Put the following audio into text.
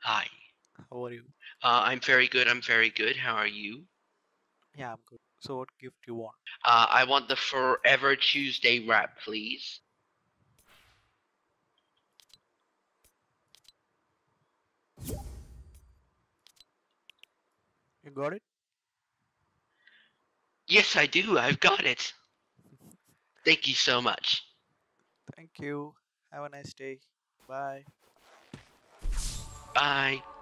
Hi. How are you? I'm very good. I'm very good. How are you? Yeah, I'm good. So what gift you want? I want the Forever Tuesday wrap, please. You got it? Yes, I do. I've got it. Thank you so much. Thank you. Have a nice day. Bye. Bye.